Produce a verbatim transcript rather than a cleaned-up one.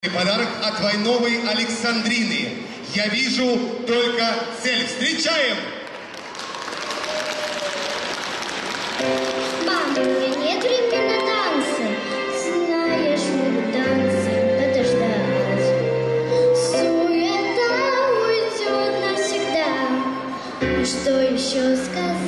Подарок от Войновой Александрины. Я вижу только цель. Встречаем! Мама, у меня нет времени на танцы. Знаешь, мы танцы подождать. Суета уйдет навсегда. И что еще сказать?